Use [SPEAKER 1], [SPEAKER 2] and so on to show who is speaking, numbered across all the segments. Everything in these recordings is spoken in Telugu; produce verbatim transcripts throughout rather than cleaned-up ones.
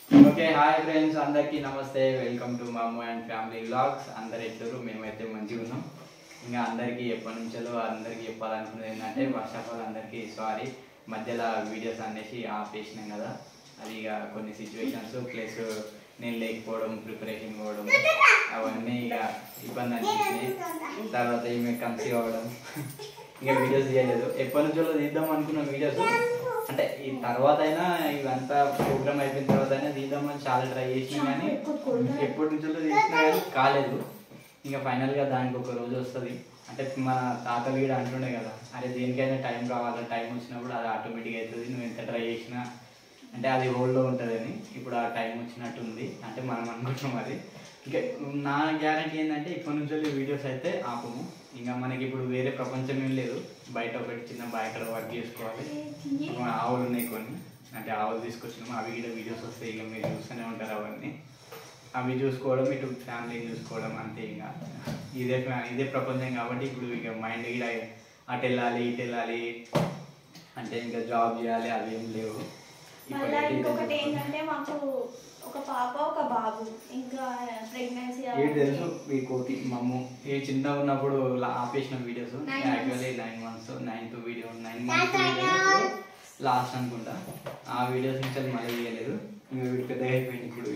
[SPEAKER 1] ఓకే హాయ్ ఫ్రెండ్స్ అందరికీ నమస్తే welcome to Mamu and family vlogs. అందరు ఎట్లరు మేమైతే మంచిగా ఉన్నాం. ఇంకా అందరికీ ఎప్పటి నుంచో అందరికీ చెప్పాలనుకున్నది ఏంటంటే ఫస్ట్ ఆఫ్ ఆల్ అందరికీ సారీ, మధ్యలో వీడియోస్ అనేసి ఆపేసినాం కదా. అది ఇక కొన్ని సిచ్యువేషన్స్ ప్లస్ నేను లేకపోవడం, ప్రిపరేషన్ పోవడం, అవన్నీ ఇక ఇబ్బంది అనిపించినాయి. తర్వాత ఈమె కన్సీవ్ అవ్వడం, ఇక వీడియోస్ తీయలేదు. ఎప్పటి నుంచో తీద్దాం అనుకున్న వీడియోస్, అంటే ఈ తర్వాత అయినా ఇవంతా ప్రోగ్రామ్ అయిపోయిన తర్వాత అయినా తీద్దామని చాలా ట్రై చేసినా కానీ ఎప్పటి నుంచో తీసినా కానీ కాలేదు. ఇంకా ఫైనల్గా దానికి ఒక రోజు వస్తుంది. అంటే మన తాతలు కూడా అంటుండే కదా, అరే దేనికైనా టైం కావాలి, టైం వచ్చినప్పుడు అది ఆటోమేటిక్గా అవుతుంది, నువ్వు ఎంత ట్రై చేసినా అంటే అది హోల్డ్లో ఉంటుందని. ఇప్పుడు ఆ టైం వచ్చినట్టు ఉంది, అంటే మనం అనుకుంటున్నాం అది. ఇంకా నా గ్యారంటీ ఏంటంటే ఇప్పటి నుంచో వీడియోస్ అయితే ఆపము. ఇంకా మనకి ఇప్పుడు వేరే ప్రపంచం ఏం లేదు, బయట ఒకటి చిన్న బయట వర్క్ చేసుకోవాలి. ఆవులు ఉన్నాయి కొన్ని, అంటే ఆవులు తీసుకొచ్చినాము, అవి కూడా వీడియోస్ వస్తాయి, ఇక మీరు చూస్తూనే ఉంటారు అవన్నీ. అవి చూసుకోవడం, ఇటు ఫ్యామిలీ చూసుకోవడం, అంతే. ఇంకా ఇదే ఇదే ప్రపంచం కాబట్టి ఇప్పుడు ఇక మైండ్ కూడా అటు వెళ్ళాలి ఇటు వెళ్ళాలి అంటే ఇంకా జాబ్ చేయాలి అవి ఏం లేవు.
[SPEAKER 2] ఇంకొకటి ఏంటంటే మాకు ఒక పాప ఒక బాబు, ఇంకా ప్రెగ్నెన్సీ
[SPEAKER 1] తెలుసు మీ కోతి మమ్ము ఈ చిన్న ఉన్నప్పుడు ఆపేసిన videos. Actually nine months ninth video nine months videos last అనుకుంటా. ఆ వీడియోస్ నుంచి మళ్ళీ తీయలేదు. వీడు పెద్దగా అయిపోయింది ఇప్పుడు,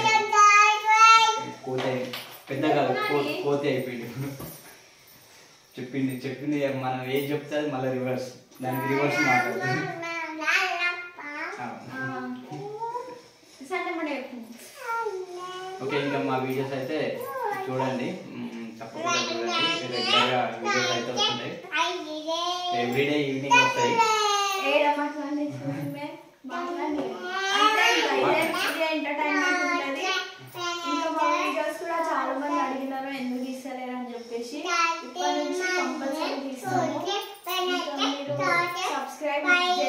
[SPEAKER 1] కోతి పెద్దగా కోతి అయిపోయింది ఇప్పుడు. చెప్పింది చెప్పింది మనం ఏం చెప్తే అది మళ్ళీ రివర్స్, దానికి రివర్స్ మాట్లాడుతుంది. ఓకే, ఇంకా మా వీడియోస్ అయితే చూడండి, తప్పకుండా చూడండి. రెగ్యులర్గా వీడియోస్ అయితే వస్తుంటాయి, ఎవ్రీడే ఈవినింగ్ వస్తాయి.
[SPEAKER 2] చాలా మంది అడిగినారు ఎందుకు తీస్తలేరు అని చెప్పేసి. ఇప్పటి నుంచి కంపల్సరీ తీస్తాము. సబ్స్క్రైబ్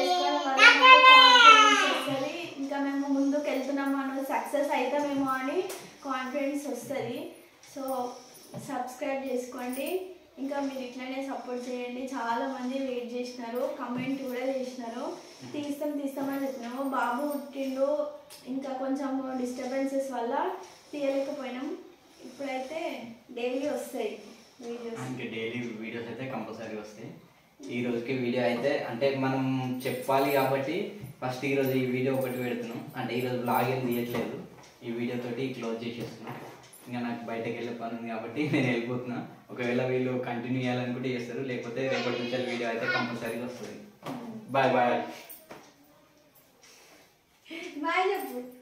[SPEAKER 2] చేసుకోవాలి. ఇంకా మేము ముందుకు వెళ్తున్నాము అని, సక్సెస్ అవుతామేమో అని కాన్ఫిడెన్స్ వస్తుంది. సో సబ్స్క్రైబ్ చేసుకోండి. ఇంకా మీరు ఇట్లనే సపోర్ట్ చేయండి. చాలా మంది వెయిట్ చేసినారు, కమెంట్ కూడా చేసినారు, తీస్తాం తీస్తామని చెప్పినాము. బాబు పుట్టిండు, ఇంకా కొంచెం డిస్టర్బెన్సెస్ వల్ల తీయలేకపోయినాం. ఇప్పుడైతే డైలీ వస్తాయి వీడియోస్,
[SPEAKER 1] ఇంకా డైలీ వీడియోస్ అయితే కంపల్సరీ వస్తాయి. ఈ రోజుకి వీడియో అయితే అంటే మనం చెప్పాలి కాబట్టి ఫస్ట్ ఈరోజు ఈ వీడియో ఒకటి పెడుతున్నాం. అంటే ఈరోజు బ్లాగ్ ఏం తీయట్లేదు, ఈ వీడియో తోటి క్లోజ్ చేసేస్తున్నాం. ఇంకా నాకు బయటకు వెళ్ళే పని ఉంది కాబట్టి నేను వెళ్ళిపోతున్నా. ఒకవేళ వీళ్ళు కంటిన్యూ చేయాలనుకుంటే చేస్తారు, లేకపోతే రేపటి నుంచి వీడియో అయితే కంపల్సరీగా వస్తుంది. బాయ్ బాయ్
[SPEAKER 2] బాయ్ చెప్పు.